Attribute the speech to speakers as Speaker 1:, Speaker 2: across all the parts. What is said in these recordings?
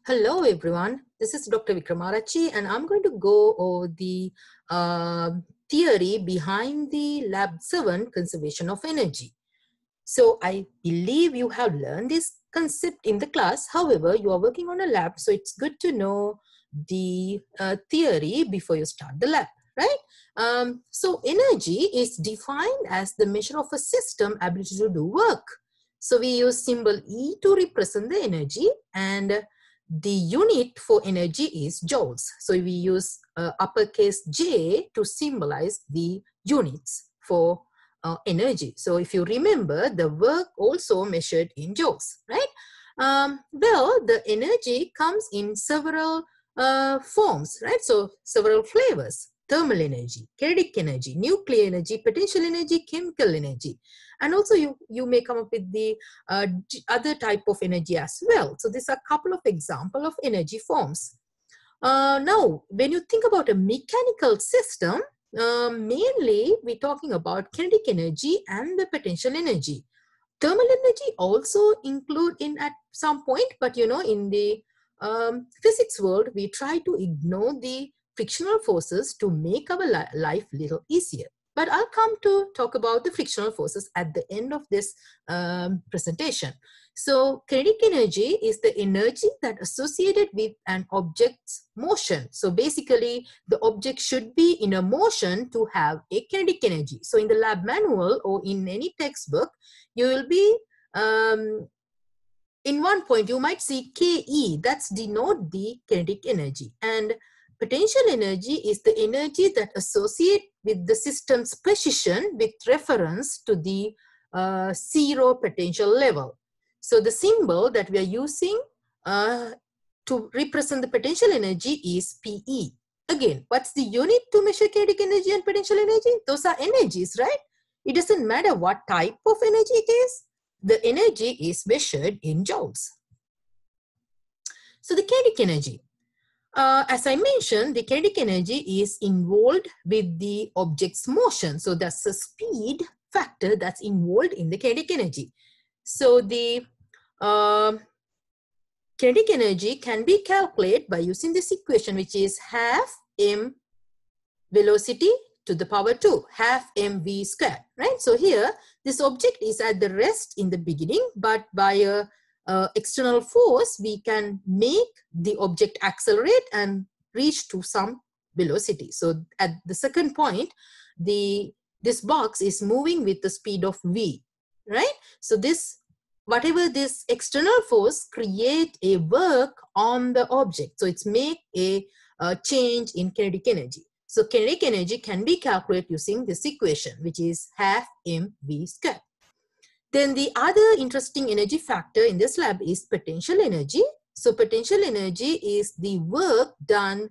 Speaker 1: Hello, everyone. This is Dr. Vikramarachi, and I'm going to go over the theory behind the Lab 7 conservation of energy. So I believe you have learned this concept in the class. However, you are working on a lab, so it's good to know the theory before you start the lab, right? So energy is defined as the measure of a system ability to do work. So we use symbol E to represent the energy, and the unit for energy is joules. So we use uppercase J to symbolize the units for energy. So if you remember, the work also measured in joules, right? Well, the energy comes in several forms, right? So several flavors: thermal energy, kinetic energy, nuclear energy, potential energy, chemical energy. And also you may come up with the other type of energy as well. So these are a couple of examples of energy forms. Now, when you think about a mechanical system, mainly we're talking about kinetic energy and the potential energy. Thermal energy also include in at some point, but in the physics world, we try to ignore the frictional forces to make our life a little easier. But I'll come to talk about the frictional forces at the end of this presentation. So kinetic energy is the energy that associated with an object's motion. So basically, the object should be in a motion to have a kinetic energy. So in the lab manual or in any textbook, you will be, in one point, you might see Ke, that's denote the kinetic energy. And potential energy is the energy that associate with the system's precision with reference to the zero potential level. So the symbol that we are using to represent the potential energy is PE. Again, what's the unit to measure kinetic energy and potential energy? Those are energies, right? It doesn't matter what type of energy it is. The energy is measured in joules. So the kinetic energy. As I mentioned, the kinetic energy is involved with the object's motion. So that's a speed factor that's involved in the kinetic energy. So the kinetic energy can be calculated by using this equation, which is half m velocity to the power 2, half mv squared, right? So here, this object is at the rest in the beginning, but by a external force, we can make the object accelerate and reach to some velocity. So at the second point, this box is moving with the speed of v, right? So this, whatever this external force create a work on the object. So it's make a change in kinetic energy. So kinetic energy can be calculated using this equation, which is half mv squared. Then the other interesting energy factor in this lab is potential energy. So potential energy is the work done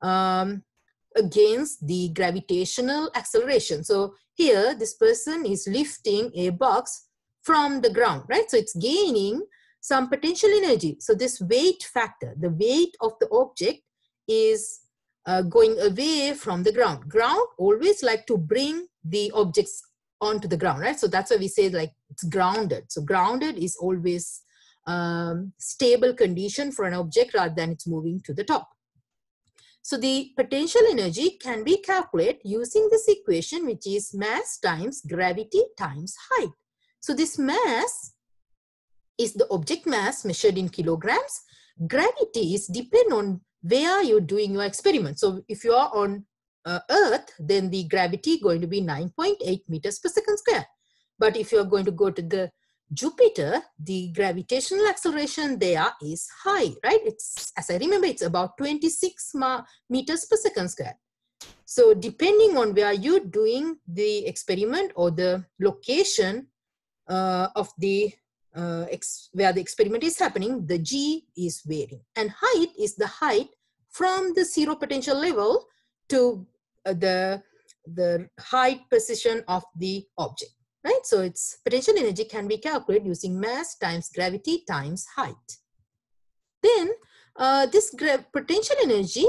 Speaker 1: against the gravitational acceleration. So here, this person is lifting a box from the ground, right? So it's gaining some potential energy. So this weight factor, the weight of the object is going away from the ground. Ground always like to bring the objects onto the ground, right? So that's why we say like it's grounded. So grounded is always stable condition for an object rather than it's moving to the top. So the potential energy can be calculated using this equation, which is mass times gravity times height. So this mass is the object mass measured in kilograms. Gravity is depend on where you're doing your experiment. So if you are on Earth, then the gravity going to be 9.8 meters per second square. But if you're going to go to the Jupiter, the gravitational acceleration there is high, right? It's, as I remember, it's about 26 meters per second square. So depending on where you're doing the experiment or the location of the where the experiment is happening, the G is varying. And height is the height from the zero potential level to the height position of the object, right? So its potential energy can be calculated using mass times gravity times height. Then this potential energy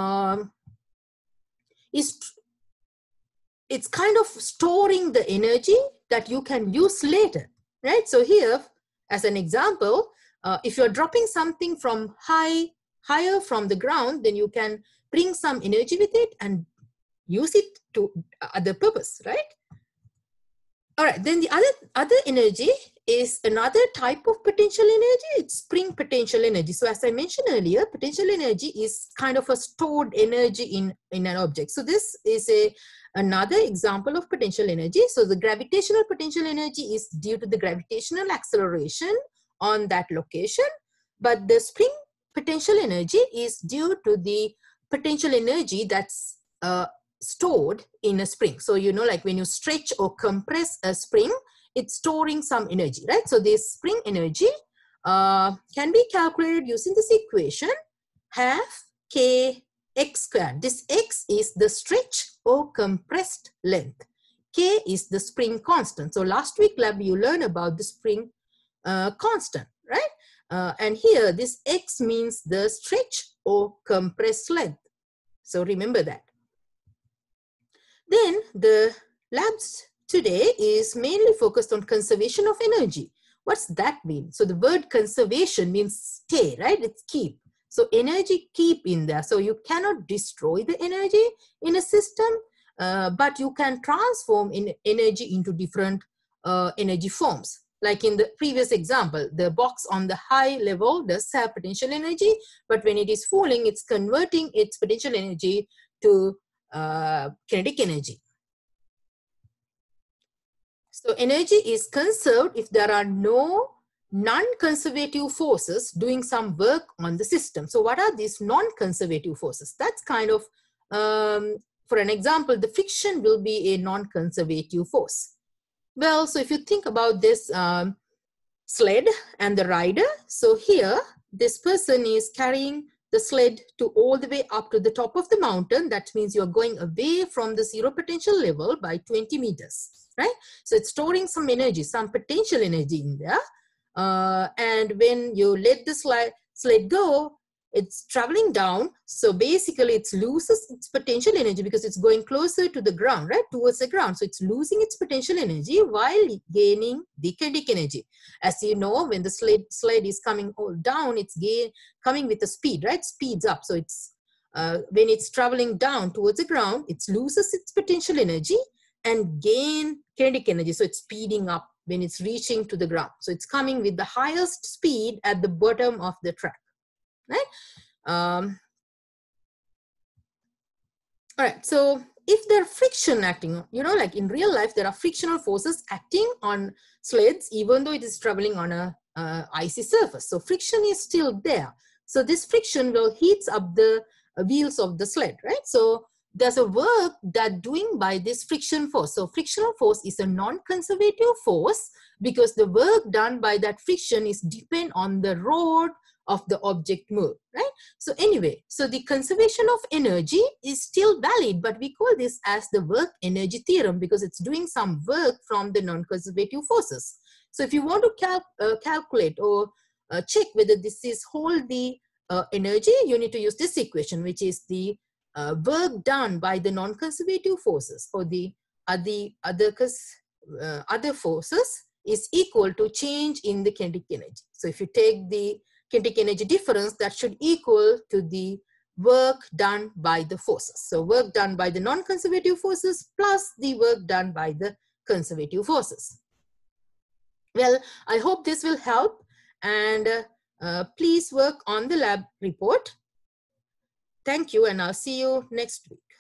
Speaker 1: it's kind of storing the energy that you can use later, right? So here, as an example, if you're dropping something from higher from the ground, then you can bring some energy with it and use it to other purpose, right? All right, then the other energy is another type of potential energy. It's spring potential energy. So as I mentioned earlier, potential energy is kind of a stored energy in an object. So this is another example of potential energy. So the gravitational potential energy is due to the gravitational acceleration on that location, but the spring potential energy is due to the potential energy that's stored in a spring. So, you know, like when you stretch or compress a spring, it's storing some energy, right? So this spring energy can be calculated using this equation, half k x squared. This x is the stretch or compressed length. K is the spring constant. So last week lab, you learned about the spring constant, right? And here this x means the stretch or compressed length. So remember that. Then the labs today is mainly focused on conservation of energy. What's that mean? So the word conservation means stay, right? It's keep. So energy keep in there. So you cannot destroy the energy in a system, but you can transform energy into different energy forms. Like in the previous example, the box on the high level does have potential energy, but when it is falling, it's converting its potential energy to kinetic energy. So energy is conserved if there are no non-conservative forces doing some work on the system. So what are these non-conservative forces? That's kind of, for an example, the friction will be a non-conservative force. Well, so if you think about this sled and the rider, so here this person is carrying the sled to all the way up to the top of the mountain. That means you're going away from the zero potential level by 20 meters, right? So it's storing some energy, some potential energy in there. And when you let the sled go, it's traveling down. So basically it loses its potential energy because it's going closer to the ground, right? Towards the ground. So it's losing its potential energy while gaining the kinetic energy. As you know, when the sled is coming all down, it's coming with a speed, right? Speeds up. So it's when it's traveling down towards the ground, it loses its potential energy and gain kinetic energy. So it's speeding up when it's reaching to the ground. So it's coming with the highest speed at the bottom of the track, right? All right, so if there are friction acting, you know, like in real life, there are frictional forces acting on sleds, even though it is traveling on a icy surface. So friction is still there. So this friction will heats up the wheels of the sled, right? So there's a work that doing by this friction force. So frictional force is a non-conservative force because the work done by that friction is depend on the road of the object move, right? So anyway, so the conservation of energy is still valid, but we call this as the work energy theorem because it's doing some work from the non-conservative forces. So if you want to calculate or check whether this is hold the energy, you need to use this equation, which is the work done by the non-conservative forces or the other forces is equal to change in the kinetic energy. So if you take the kinetic energy difference, that should equal to the work done by the forces. So work done by the non-conservative forces plus the work done by the conservative forces. Well, I hope this will help, and please work on the lab report. Thank you, and I'll see you next week.